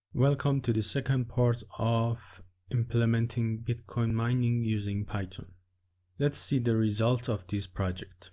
Welcome to the second part of implementing Bitcoin mining using Python. Let's see the results of this project.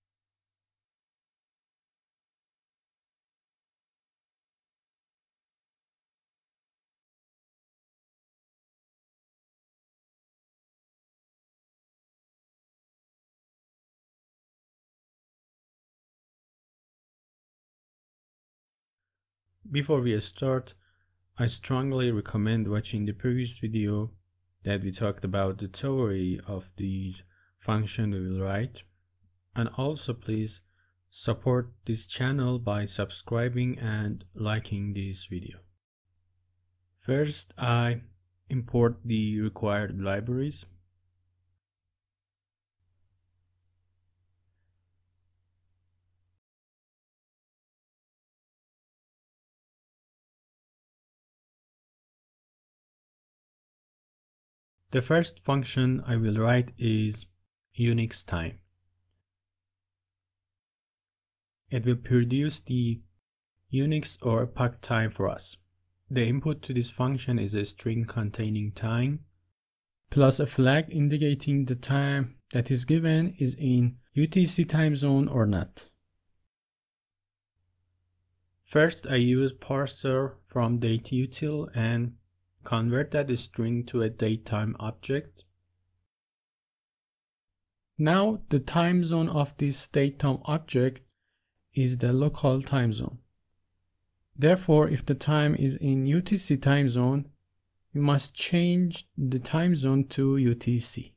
Before we start, I strongly recommend watching the previous video that we talked about the theory of these functions we will write, and also please support this channel by subscribing and liking this video. First, I import the required libraries. The first function I will write is Unix time. It will produce the Unix or epoch time for us. The input to this function is a string containing time, plus a flag indicating the time that is given is in UTC time zone or not. First, I use parser from dateutil and convert that string to a datetime object. Now the time zone of this datetime object is the local time zone. Therefore, if the time is in UTC time zone, we must change the time zone to UTC.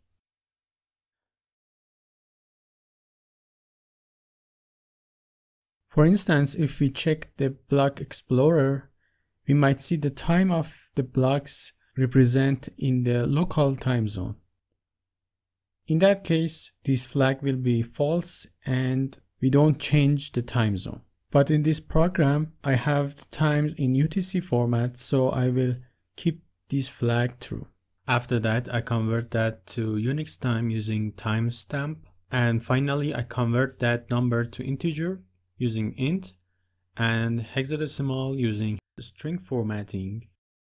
For instance, if we check the block explorer, we might see the time of the blocks represent in the local time zone. In that case, this flag will be false and we don't change the time zone. But in this program, I have the times in UTC format, so I will keep this flag true. After that, I convert that to Unix time using timestamp. And finally, I convert that number to integer using int and hexadecimal using string formatting.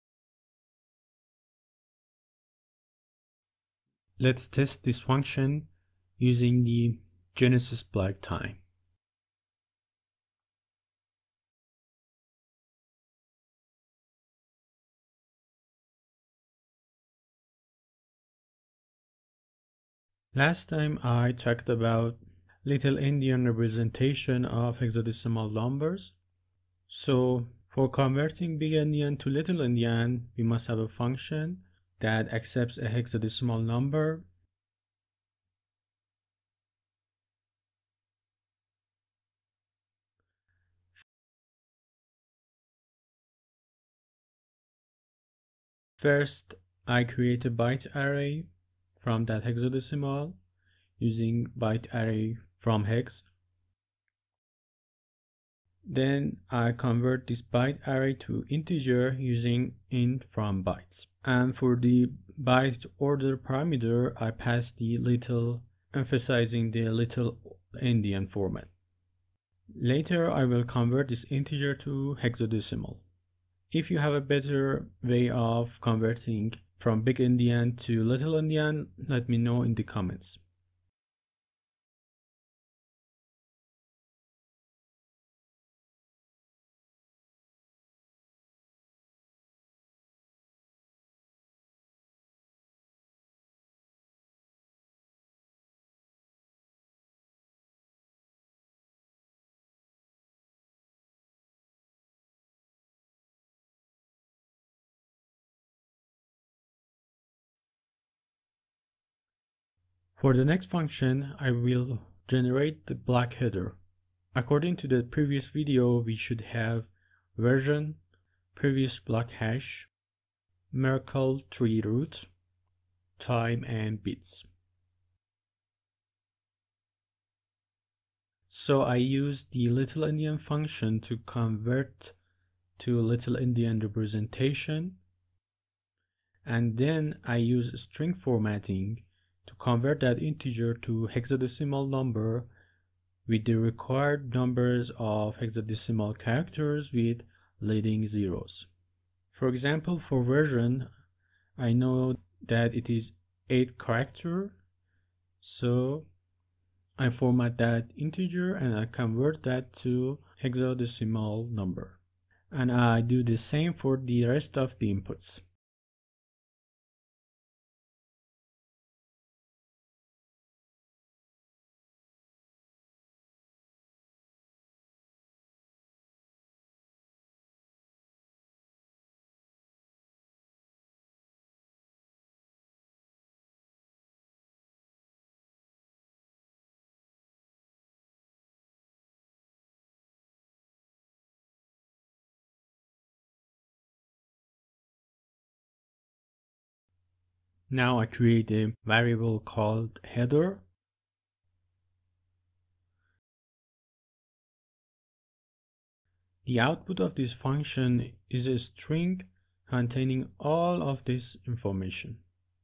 Let's test this function using the Genesis block time. Last time I talked about little endian representation of hexadecimal numbers. So for converting big endian to little endian, we must have a function that accepts a hexadecimal number. First, I create a byte array from that hexadecimal using byte array from hex. Then I convert this byte array to integer using int from bytes. And for the byte order parameter, I pass the little, emphasizing the little endian format. Later, I will convert this integer to hexadecimal. If you have a better way of converting from big endian to little endian, let me know in the comments. For the next function, I will generate the block header. According to the previous video, we should have version, previous block hash, Merkle tree root, time, and bits. So I use the little endian function to convert to little endian representation, and then I use string formatting to convert that integer to hexadecimal number with the required numbers of hexadecimal characters with leading zeros. For example, for version, I know that it is 8 character, so I format that integer and I convert that to hexadecimal number. And I do the same for the rest of the inputs. Now I create a variable called header. The output of this function is a string containing all of this information.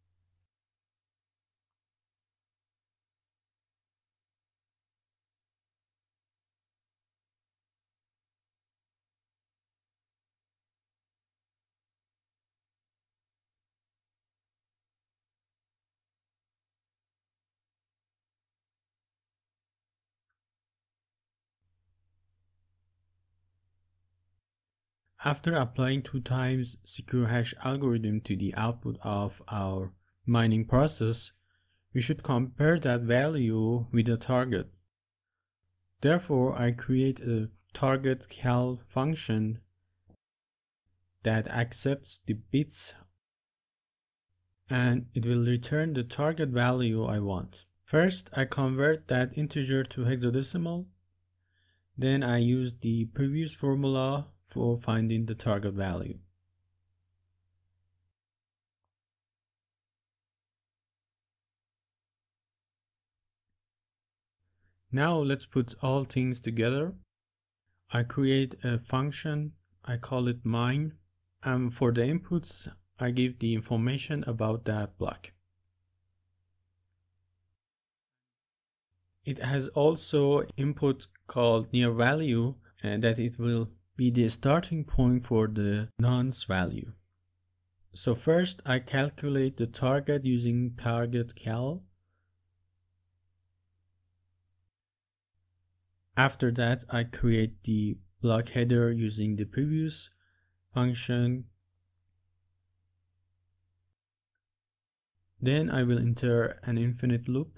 After applying 2 times secure hash algorithm to the output of our mining process, we should compare that value with a target. Therefore, I create a target cal function that accepts the bits and it will return the target value I want. First, I convert that integer to hexadecimal. Then I use the previous formula for finding the target value. Now let's put all things together. I create a function, I call it mine, and for the inputs, I give the information about that block. It has also input called near value, and that it will be the starting point for the nonce value. So first I calculate the target using target cal. After that I create the block header using the previous function. Then I will enter an infinite loop.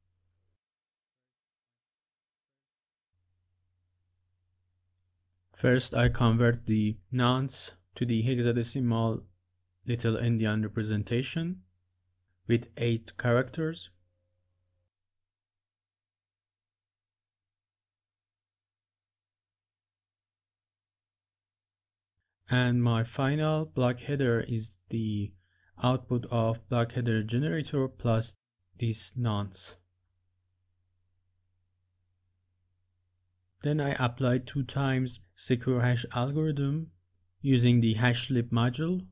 First I convert the nonce to the hexadecimal little endian representation with 8 characters. And my final block header is the output of block header generator plus this nonce. Then I apply 2 times secure hash algorithm using the hashlib module.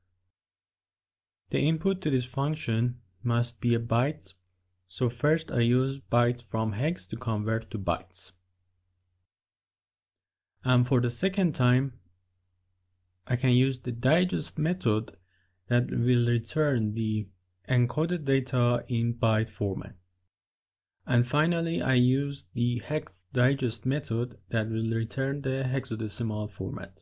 The input to this function must be a byte, so first I use bytes from hex to convert to bytes. And for the second time, I can use the digest method that will return the encoded data in byte format. And finally, I use the hex digest method that will return the hexadecimal format.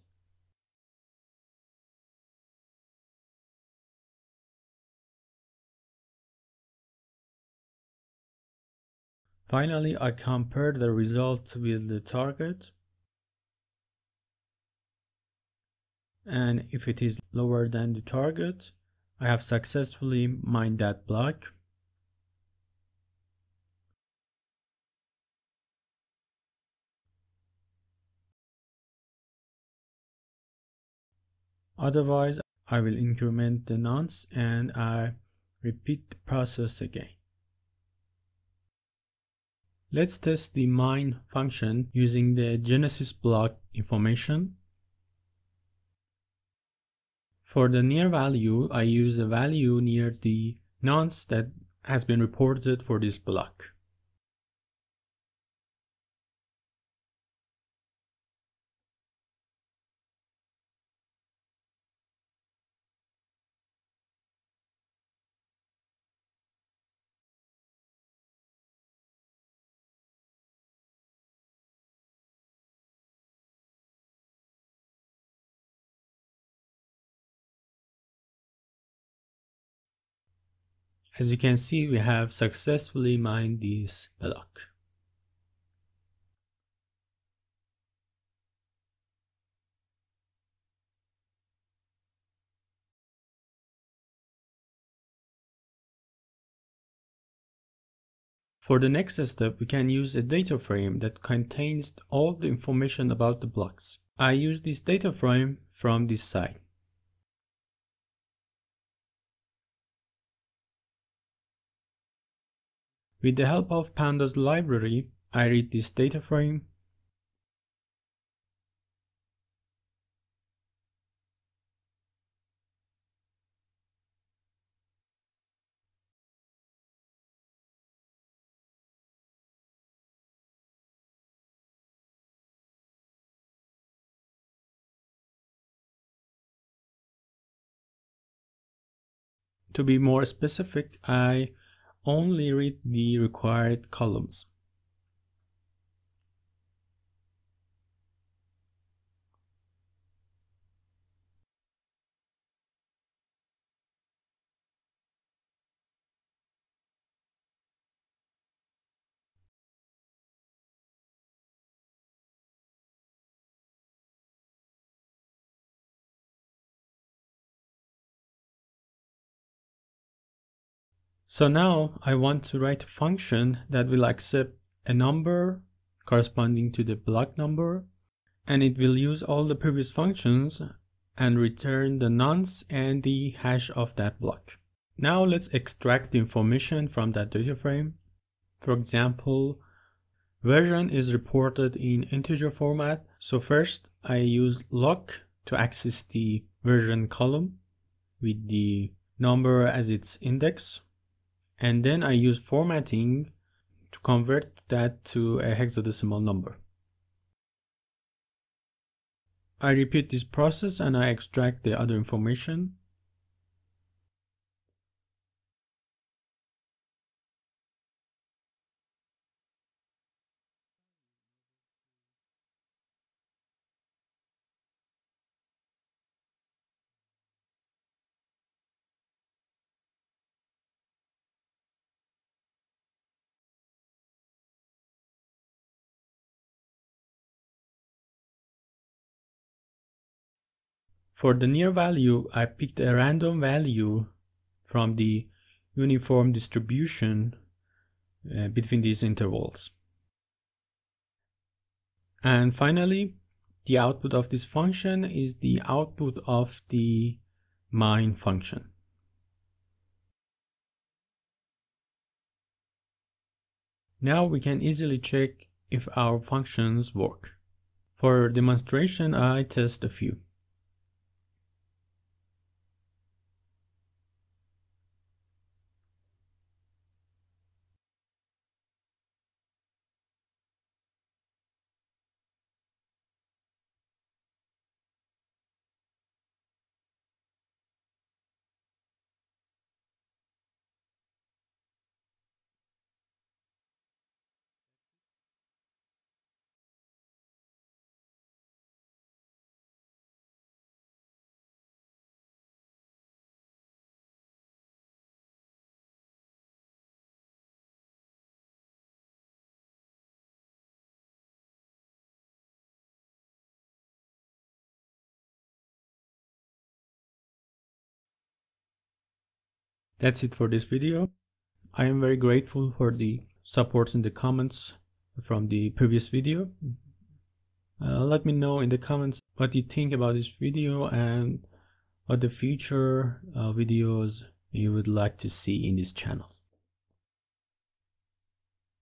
Finally, I compare the result with the target. And if it is lower than the target, I have successfully mined that block. Otherwise, I will increment the nonce and I repeat the process again. Let's test the mine function using the genesis block information. For the near value, I use a value near the nonce that has been reported for this block. As you can see, we have successfully mined this block. For the next step, we can use a data frame that contains all the information about the blocks. I use this data frame from this site. With the help of Pandas library, I read this data frame, to be more specific, I only read the required columns. So now I want to write a function that will accept a number corresponding to the block number, and it will use all the previous functions and return the nonce and the hash of that block. Now let's extract the information from that data frame. For example, version is reported in integer format. So first I use lock to access the version column with the number as its index. And then I use formatting to convert that to a hexadecimal number. I repeat this process and I extract the other information. For the near value, I picked a random value from the uniform distribution between these intervals. And finally, the output of this function is the output of the mine function. Now we can easily check if our functions work. For demonstration, I test a few. That's it for this video. I am very grateful for the supports in the comments from the previous video. Let me know in the comments what you think about this video and what the future videos you would like to see in this channel.